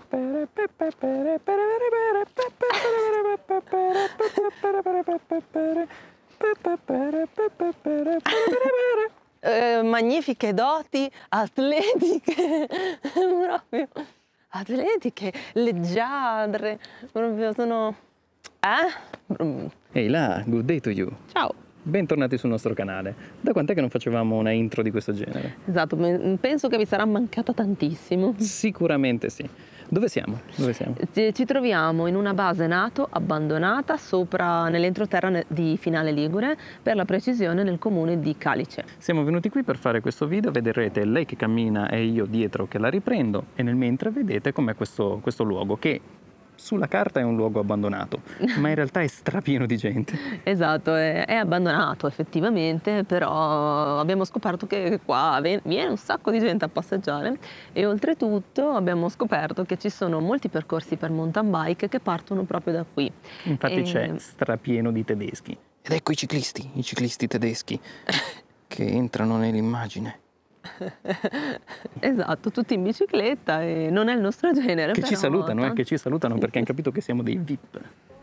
Magnifiche doti atletiche, proprio atletiche, leggiadre, proprio sono... Ehi là, good day to you. Ciao. Bentornati sul nostro canale. Da quant'è che non facevamo una intro di questo genere? Esatto, penso che vi sarà mancata tantissimo. Sicuramente sì. Dove siamo? Dove siamo? Ci troviamo in una base NATO abbandonata sopra nell'entroterra di Finale Ligure, per la precisione nel comune di Calice. Siamo venuti qui per fare questo video, vedrete lei che cammina e io dietro che la riprendo, e nel mentre vedete com'è questo luogo che sulla carta è un luogo abbandonato, ma in realtà è strapieno di gente. Esatto, è abbandonato effettivamente, però abbiamo scoperto che qua viene un sacco di gente a passeggiare, e oltretutto abbiamo scoperto che ci sono molti percorsi per mountain bike che partono proprio da qui. Infatti c'è strapieno di tedeschi. Ed ecco i ciclisti tedeschi che entrano nell'immagine. Esatto, tutti in bicicletta, e non è il nostro genere. Che però ci salutano, che ci salutano perché hanno capito che siamo dei VIP.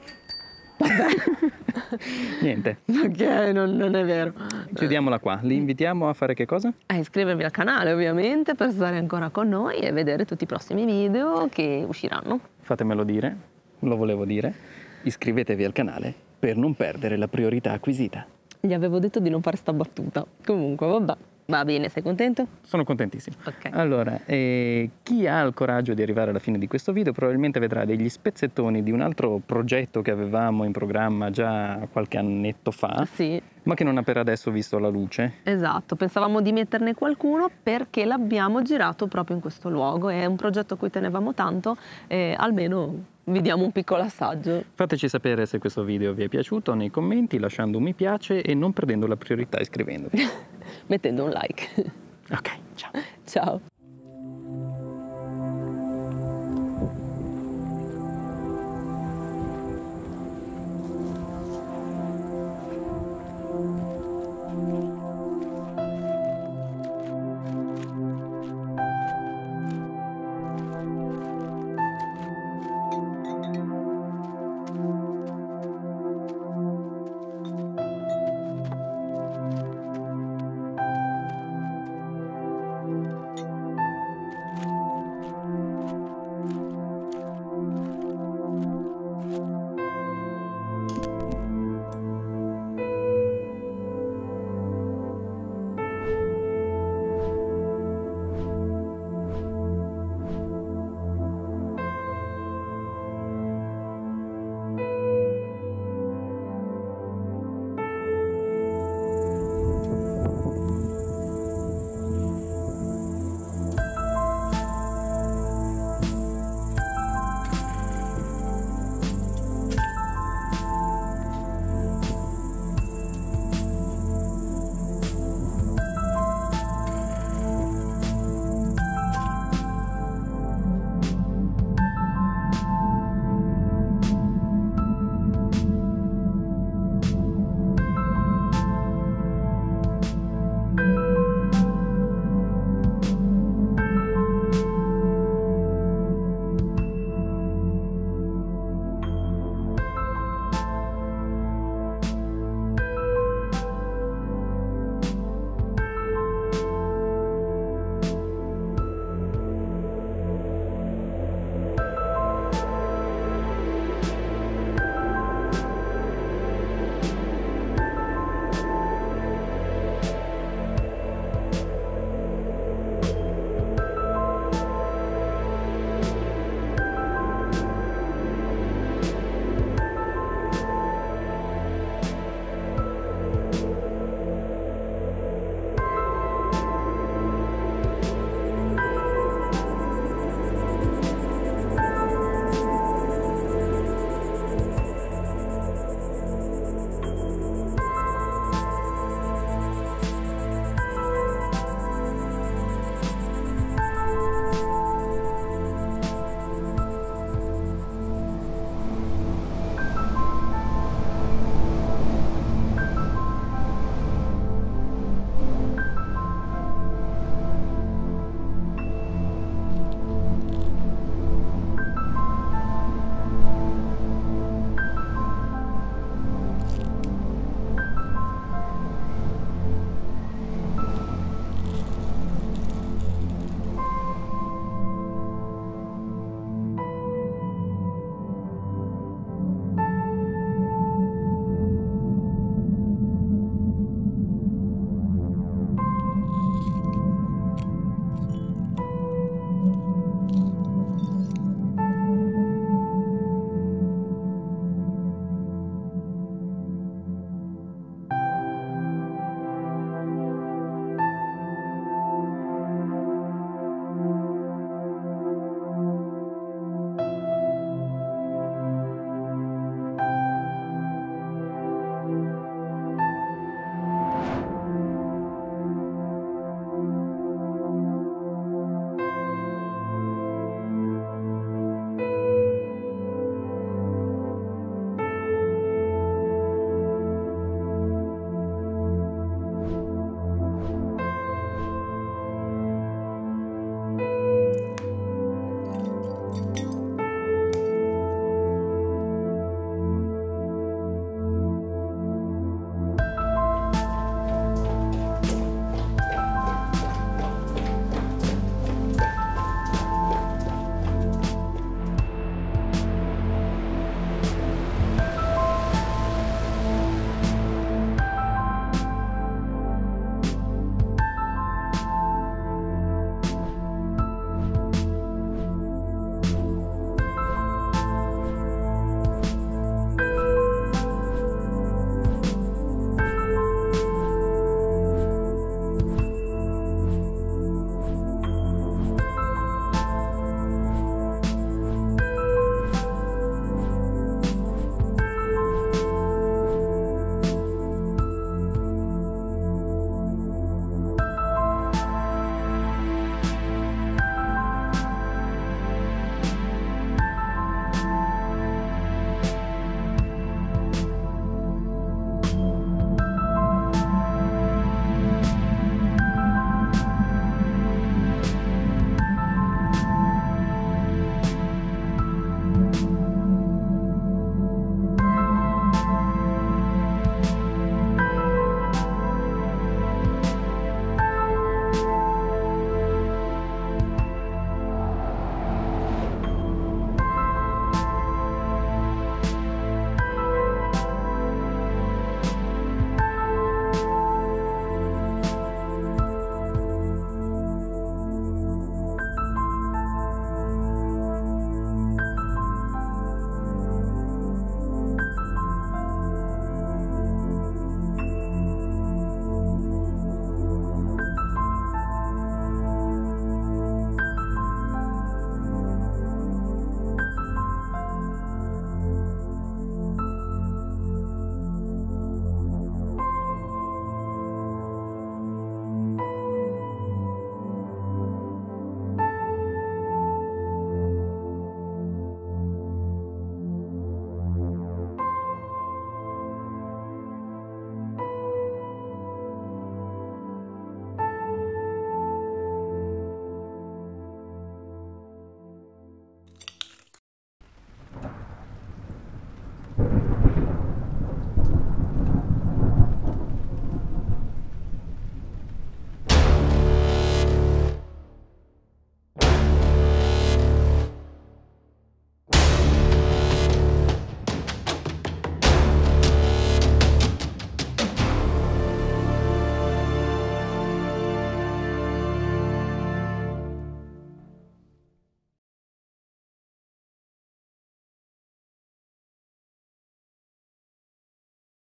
Niente. Ok, non è vero. Chiudiamola qua. Li invitiamo a fare che cosa? A iscrivervi al canale ovviamente per stare ancora con noi e vedere tutti i prossimi video che usciranno. Fatemelo dire, lo volevo dire. Iscrivetevi al canale per non perdere la priorità acquisita. Gli avevo detto di non fare sta battuta. Comunque, vabbè. Va bene, sei contento? Sono contentissimo. Ok. Allora, chi ha il coraggio di arrivare alla fine di questo video probabilmente vedrà degli spezzettoni di un altro progetto che avevamo in programma già qualche annetto fa, Sì. ma che non ha per adesso visto la luce. Esatto, pensavamo di metterne qualcuno perché l'abbiamo girato proprio in questo luogo. È un progetto a cui tenevamo tanto, e almeno vi diamo un piccolo assaggio. Fateci sapere se questo video vi è piaciuto nei commenti, lasciando un mi piace e non perdendo la priorità iscrivendovi. Mettendo un like. Ok, ciao. Ciao.